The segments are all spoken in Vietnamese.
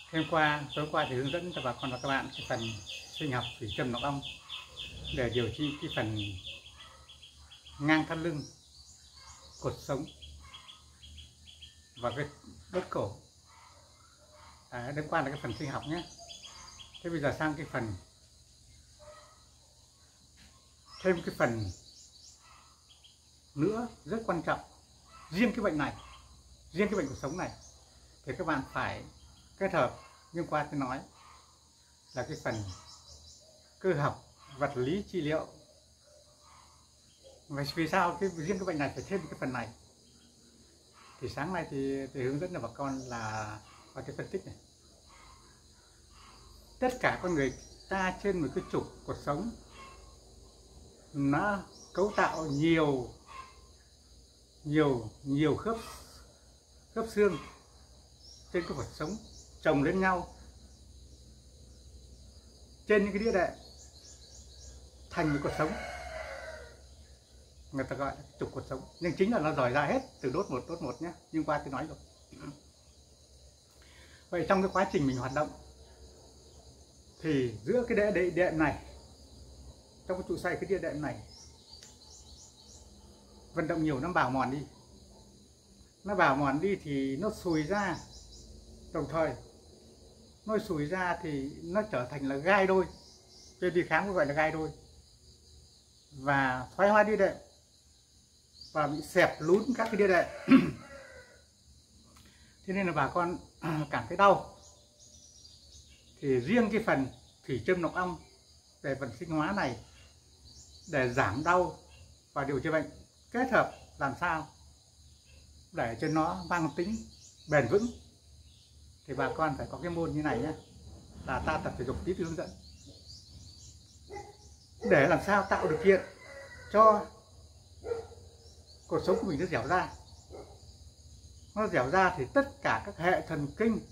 Tối qua thì hướng dẫn cho bà con và các bạn cái phần sinh học thủy châm nọc ong để điều trị cái phần ngang thắt lưng, cột sống và cái đốt cổ. Đêm qua là cái phần sinh học nhé. Thế bây giờ sang cái phần thêm cái phần nữa rất quan trọng. Riêng cái bệnh này, riêng cái bệnh cột sống này thì các bạn phải kết hợp, như qua tôi nói là cái phần cơ học vật lý trị liệu. Vì sao riêng cái bệnh này phải thêm cái phần này? Thì sáng nay thì hướng dẫn cho bà con là qua cái phân tích này. Tất cả con người ta trên một cái trục cột sống nó cấu tạo nhiều khớp xương trên cái cột sống chồng lên nhau trên những cái đĩa đệm thành một cột sống, người ta gọi là trục cột sống, nhưng chính là nó rời ra hết từ đốt một nhé. Nhưng qua tôi nói rồi. Vậy trong cái quá trình mình hoạt động thì giữa cái đĩa đệm này, trong cái trụ xoay cái đĩa đệm này vận động nhiều, nó bào mòn đi, thì nó xùi ra, đồng thời nó xùi ra thì nó trở thành là gai đôi, trên đi khám gọi là gai đôi, và thoái hóa đĩa đệm và bị xẹp lún các cái đĩa đệm. Thế nên là bà con cảm thấy đau thì riêng cái phần thủy châm nọc ong về phần sinh hóa này để giảm đau và điều trị bệnh, kết hợp làm sao để cho nó mang tính bền vững, thì bà con phải có cái môn như này nhé, là ta tập thể dục tí hướng dẫn để làm sao tạo điều kiện cho cột sống của mình nó dẻo ra. Nó dẻo ra thì tất cả các hệ thần kinh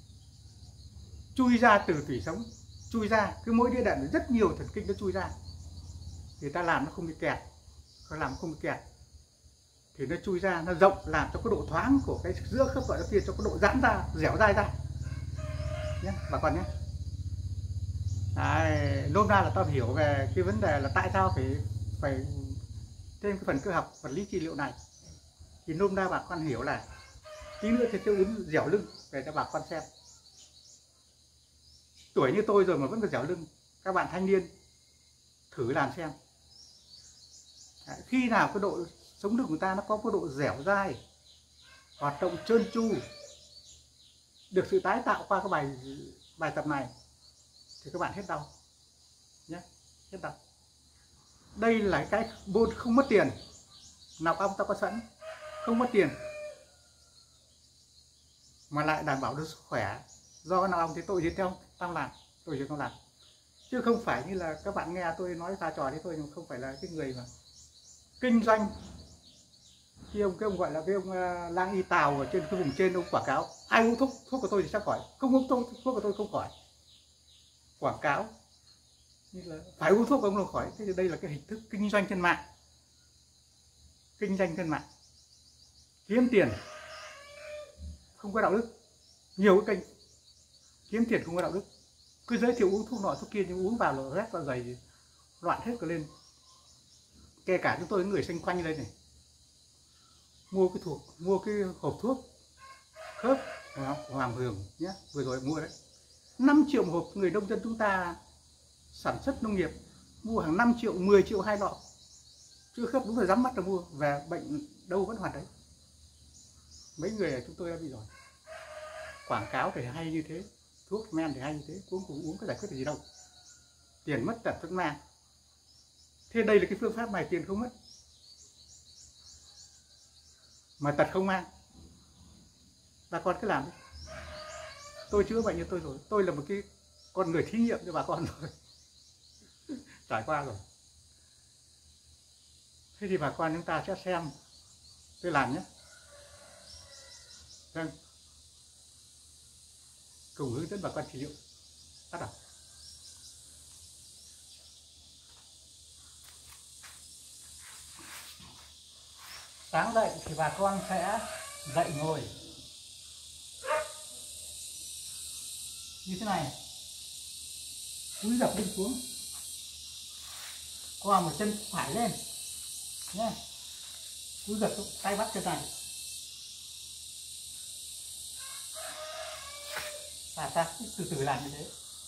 chui ra từ tủy sống, chui ra, cứ mỗi đĩa đệm rất nhiều thần kinh nó chui ra, thì ta làm nó không bị kẹt, thì nó chui ra, nó rộng, làm cho cái độ thoáng của cái giữa khớp gọi nó kia, cho cái độ giãn ra, dẻo dai ra nhé bà con nhé. Nôm na là ta hiểu về cái vấn đề là tại sao phải thêm cái phần cơ học vật lý trị liệu này, thì nôm na bà con hiểu là tí nữa thì tôi uống dẻo lưng để cho bà con xem. Tuổi như tôi rồi mà vẫn còn dẻo lưng, các bạn thanh niên thử làm xem. Khi nào cái độ sống lưng của ta nó có cái độ dẻo dai, hoạt động trơn tru, được sự tái tạo qua cái bài tập này, thì các bạn hết đau nhé, hết đau. Đây là cái môn không mất tiền, nọc ong ta có sẵn, không mất tiền mà lại đảm bảo được sức khỏe. Do nọc ong thì tôi đi theo tăng làm, chứ không phải như là các bạn nghe tôi nói pha trò thế thôi, nhưng không phải là cái người mà kinh doanh. Cái ông gọi là cái ông lang y tào ở trên cái vùng trên, ông quảng cáo ai uống thuốc của tôi thì chắc khỏi, không uống thuốc của tôi không khỏi, quảng cáo như là phải uống thuốc của ông là khỏi. Thế thì đây là cái hình thức kinh doanh trên mạng, kiếm tiền không có đạo đức. Nhiều cái kênh kiếm tiền không có đạo đức, cứ giới thiệu uống thuốc nọ thuốc kia, nhưng uống vào là rét vào dày loạn hết cả lên. Kể cả chúng tôi những người xung quanh đây này, mua cái hộp thuốc khớp Hoàng Hường nhé, vừa rồi mua đấy, 5 triệu một hộp. Người nông dân chúng ta sản xuất nông nghiệp mua hàng 5 triệu, 10 triệu 2 lọ, chưa khớp đúng là dám mắt là mua về, bệnh đâu vẫn hoạt đấy. Mấy người ở chúng tôi đã bị rồi, quảng cáo thì hay như thế, thuốc men thì hay như thế, uống có giải quyết được gì đâu, tiền mất tật vẫn mang. Thế đây là cái phương pháp này, tiền không mất mà tật không mang, bà con cứ làm đi. Tôi chữa bệnh như tôi rồi, tôi là một cái con người thí nghiệm cho bà con rồi, trải qua rồi. Thế thì bà con chúng ta sẽ xem tôi làm nhé. Vâng, cùng hướng dẫn bà con trị liệu. Bắt đầu. Sáng dậy thì bà con sẽ dậy ngồi, như thế này, cúi gập lưng xuống, qua một chân phải lên nhé, cúi gập tay bắt chân này, ta từ từ làm như thế.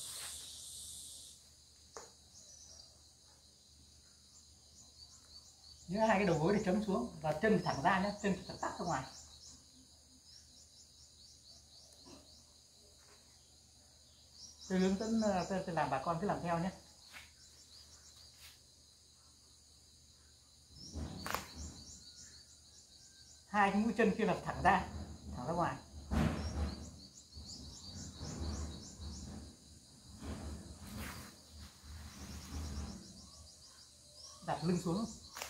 Nhớ hai cái đầu gối để chấm xuống và chân thẳng ra nhé, chân thẳng tắt ra ngoài. Tôi hướng dẫn, tôi làm bà con cứ làm theo nhé. Hai cái mũi chân kia là thẳng ra ngoài. Đặt lưng xuống.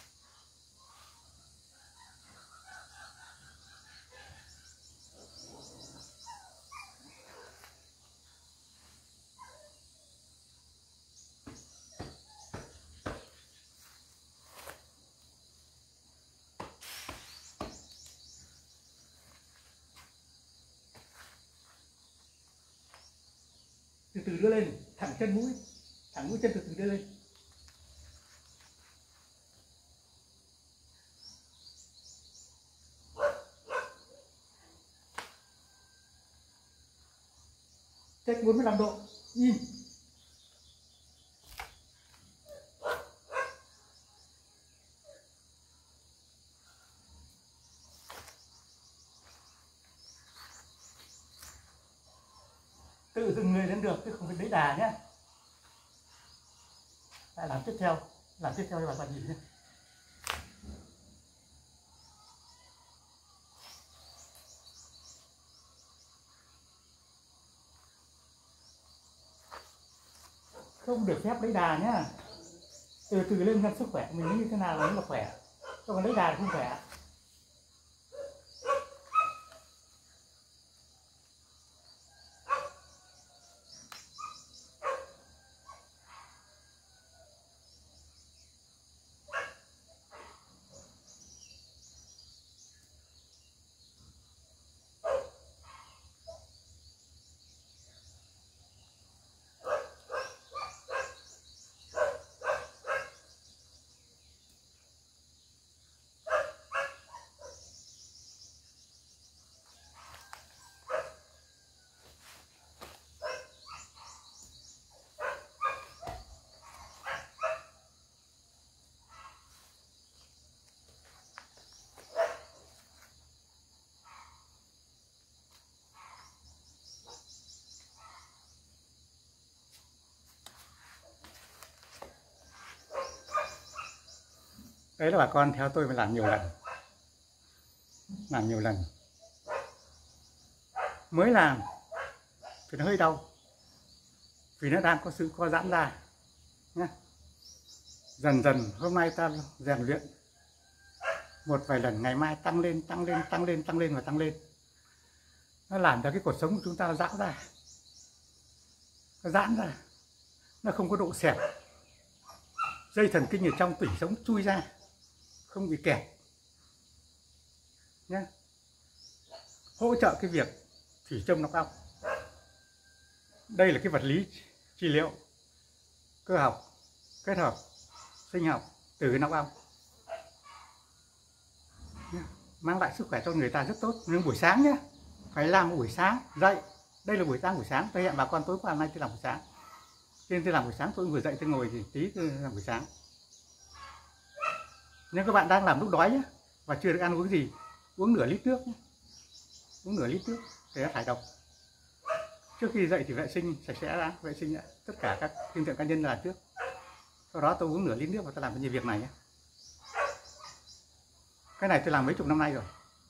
Từ từ đưa lên, thẳng mũi chân từ từ đưa lên. Cách 45 độ, im. Tự dừng người lên được chứ không phải lấy đà nhé. Lại làm tiếp theo cho bà con nhìn nhé. Không được phép lấy đà nhá. Từ từ lên xem sức khỏe của mình như thế nào mới là khỏe. Không còn lấy đà thì không khỏe. Đấy là bà con theo tôi phải làm nhiều lần. Mới làm thì nó hơi đau vì nó đang có sự co giãn ra nhé. Dần dần hôm nay ta rèn luyện một vài lần, ngày mai tăng lên và tăng lên. Nó làm cho cái cột sống của chúng ta giãn ra, nó không có độ xẹp, dây thần kinh ở trong tủy sống chui ra, không bị kẹt nhé. Hỗ trợ cái việc thủy châm nọc ong. Đây là cái vật lý trị liệu cơ học kết hợp sinh học từ cái nọc ong, mang lại sức khỏe cho người ta rất tốt. Nhưng buổi sáng nhé, phải làm buổi sáng dậy. Đây là buổi sáng tôi hẹn bà con tối qua, hôm nay tôi làm buổi sáng. Nên tôi làm buổi sáng, tôi vừa dậy tôi ngồi thì tí tôi làm buổi sáng. Nhưng các bạn đang làm lúc đói nhé, và chưa được ăn uống gì, uống nửa lít nước nhé. Uống nửa lít nước để nó thải độc. Trước khi dậy thì vệ sinh sạch sẽ đã, vệ sinh đã, tất cả các phương tiện cá nhân làm trước. Sau đó tôi uống nửa lít nước và tôi làm nhiều việc này nhé. Cái này tôi làm mấy chục năm nay rồi.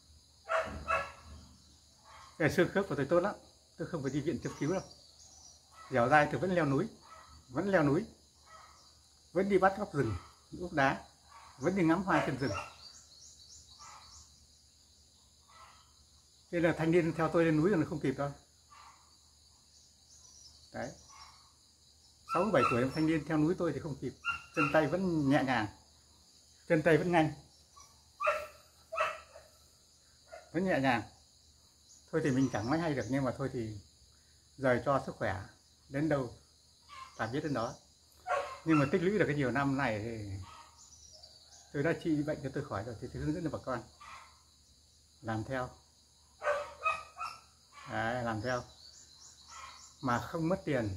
Cái xương khớp của tôi tốt lắm, tôi không phải đi viện cấp cứu đâu. Dẻo dai tôi vẫn leo núi, vẫn đi bắt góc rừng, úp đá, vẫn đi ngắm hoa trên rừng. Thế là thanh niên theo tôi lên núi là không kịp đâu. Đấy, 67 tuổi thanh niên theo núi tôi thì không kịp. Chân tay vẫn nhẹ nhàng, chân tay vẫn nhanh, vẫn nhẹ nhàng. Thôi thì mình chẳng mấy hay được, nhưng mà thôi thì rời cho sức khỏe đến đâu ta biết đến đó. Nhưng mà tích lũy được cái nhiều năm này thì tôi đã trị bệnh cho tôi khỏi rồi, thì tôi hướng dẫn cho bà con làm theo. Đấy, làm theo mà không mất tiền.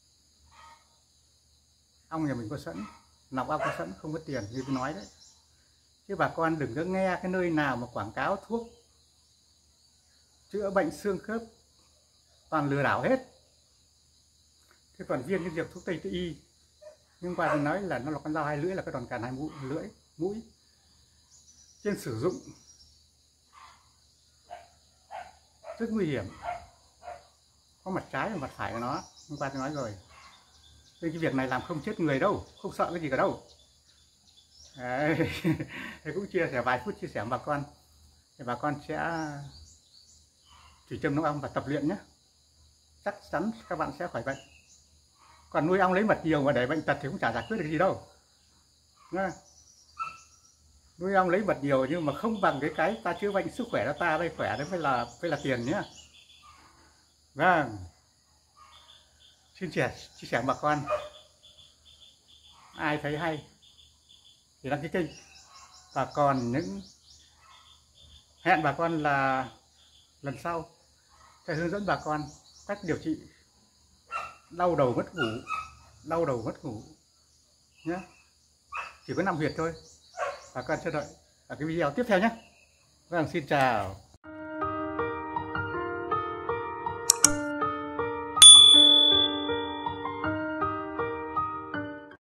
Ong nhà mình có sẵn, nọc ong có sẵn, không mất tiền như tôi nói đấy. Chứ bà con đừng có nghe cái nơi nào mà quảng cáo thuốc chữa bệnh xương khớp, toàn lừa đảo hết. Thế còn viên cái diệp thuốc Tây y, nhưng qua tôi nói là nó là con dao hai lưỡi, là cái đòn càn hai mũi. Trên sử dụng rất nguy hiểm, có mặt trái và mặt phải của nó. Hôm qua tôi nói rồi, nên cái việc này làm không chết người đâu, không sợ cái gì cả đâu. Đấy. Thì cũng chia sẻ vài phút chia sẻ với bà con, thì bà con sẽ thủy châm nuôi ong và tập luyện nhé, chắc chắn các bạn sẽ khỏi bệnh. Còn nuôi ong lấy mật nhiều mà để bệnh tật thì cũng chả giải quyết được gì đâu. Nuôi ong lấy mật nhiều nhưng mà không bằng cái ta chữa bệnh sức khỏe cho ta, đây khỏe đấy phải là tiền nhé. Vâng, xin chia sẻ với bà con. Ai thấy hay thì đăng ký kênh. Và còn những hẹn bà con là lần sau sẽ hướng dẫn bà con cách điều trị đau đầu mất ngủ nhé. Chỉ có 5 huyệt thôi. Bà con chờ đợi ở cái video tiếp theo nhé. Vâng, xin chào.